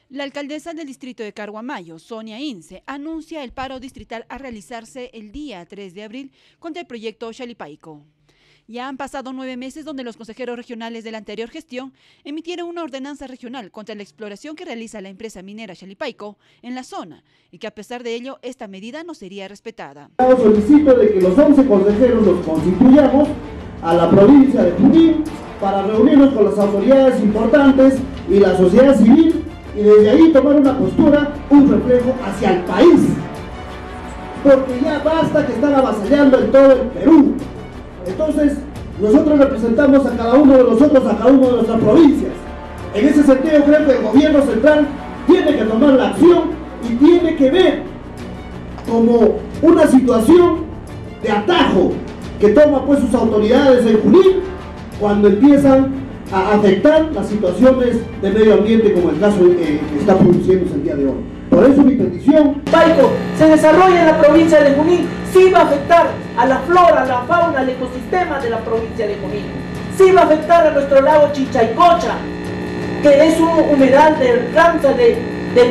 La alcaldesa del distrito de Carhuamayo, Sonia Ince, anuncia el paro distrital a realizarse el día 3 de abril contra el proyecto Shalipayco. Ya han pasado 9 meses donde los consejeros regionales de la anterior gestión emitieron una ordenanza regional contra la exploración que realiza la empresa minera Shalipayco en la zona y que a pesar de ello esta medida no sería respetada. Solicito de que los 11 consejeros los constituyamos a la provincia de Junín para reunirnos con las autoridades importantes y la sociedad civil y desde ahí tomar una postura, un reflejo hacia el país. Porque ya basta que están avasallando en todo el Perú. Entonces, nosotros representamos a cada uno de nosotros, a cada una de nuestras provincias. En ese sentido, creo que el gobierno central tiene que tomar la acción y tiene que ver como una situación de atajo que toma pues sus autoridades en Junín cuando empiezan a afectar las situaciones de medio ambiente como el caso que está produciéndose el día de hoy. Por eso mi petición. Paico se desarrolla en la provincia de Junín, sí va a afectar a la flora, a la fauna, al ecosistema de la provincia de Junín. Sí va a afectar a nuestro lago Chichaycocha, que es un humedal de alcance de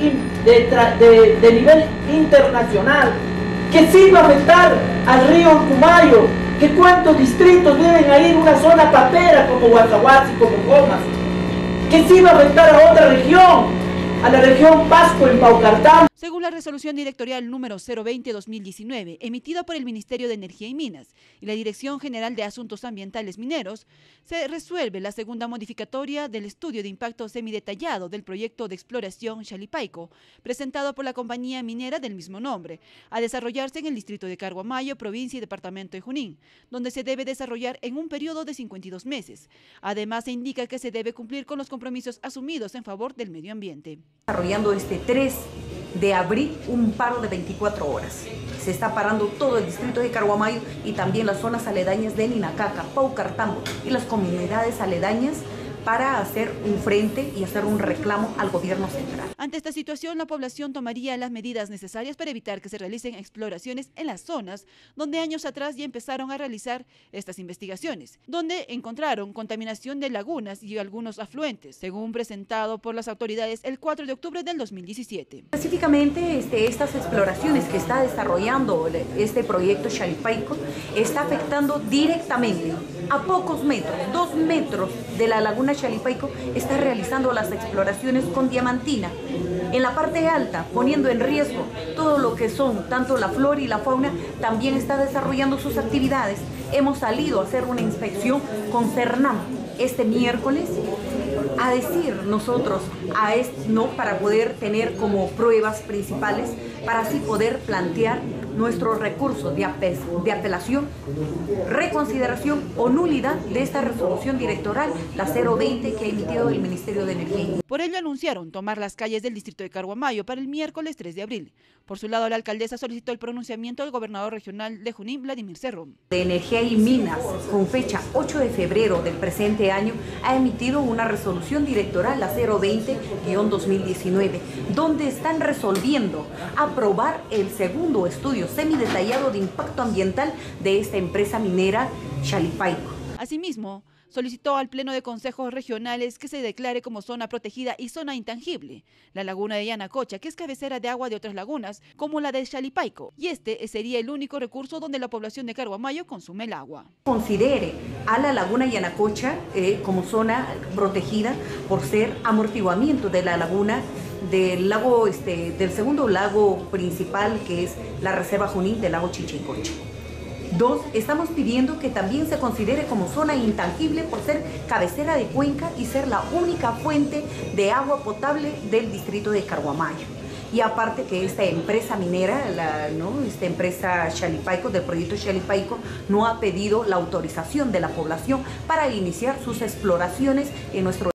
nivel internacional, que sí va a afectar al río Pumayo, que cuántos distritos deben ir una zona papera como Huacahuasi, como Comas, que sí va a afectar a otra región, a la región Pasco en Paucartambo. Según la resolución directorial número 020-2019, emitida por el Ministerio de Energía y Minas y la Dirección General de Asuntos Ambientales Mineros, se resuelve la segunda modificatoria del estudio de impacto semidetallado del proyecto de exploración Shalipayco, presentado por la compañía minera del mismo nombre, a desarrollarse en el distrito de Carhuamayo, provincia y departamento de Junín, donde se debe desarrollar en un periodo de 52 meses. Además, se indica que se debe cumplir con los compromisos asumidos en favor del medio ambiente. Desarrollando este 3 de abril un paro de 24 horas. Se está parando todo el distrito de Carhuamayo y también las zonas aledañas de Ninacaca, Paucartambo y las comunidades aledañas para hacer un frente y hacer un reclamo al gobierno central. Ante esta situación, la población tomaría las medidas necesarias para evitar que se realicen exploraciones en las zonas donde años atrás ya empezaron a realizar estas investigaciones, donde encontraron contaminación de lagunas y algunos afluentes, según presentado por las autoridades el 4 de octubre del 2017. Específicamente, estas exploraciones que está desarrollando este proyecto Shalipayco está afectando directamente a pocos metros, 2 metros de la laguna Shalipayco, está realizando las exploraciones con diamantina. En la parte alta, poniendo en riesgo todo lo que son tanto la flora y la fauna, también está desarrollando sus actividades. Hemos salido a hacer una inspección con CERNAM este miércoles, a decir nosotros para poder tener como pruebas principales, para así poder plantear nuestros recursos de apelación, reconsideración o nulidad de esta resolución directoral, la 020 que ha emitido el Ministerio de Energía. Por ello anunciaron tomar las calles del distrito de Carhuamayo para el miércoles 3 de abril. Por su lado, la alcaldesa solicitó el pronunciamiento del gobernador regional de Junín, Vladimir Cerrón. De Energía y Minas, con fecha 8 de febrero del presente año, ha emitido una resolución directoral, la 020-2019, donde están resolviendo aprobar el segundo estudio semidetallado de impacto ambiental de esta empresa minera Shalipayco. Asimismo, solicitó al Pleno de Consejos Regionales que se declare como zona protegida y zona intangible la laguna de Yanacocha, que es cabecera de agua de otras lagunas, como la de Shalipayco, y este sería el único recurso donde la población de Carhuamayo consume el agua. Considere a la laguna Yanacocha como zona protegida por ser amortiguamiento de la laguna del lago, del segundo lago principal, que es la reserva Junín del lago Chichaycocha. 2, estamos pidiendo que también se considere como zona intangible por ser cabecera de cuenca y ser la única fuente de agua potable del distrito de Carhuamayo. Y aparte que esta empresa minera, esta empresa Shalipayco, del proyecto Shalipayco, no ha pedido la autorización de la población para iniciar sus exploraciones en nuestro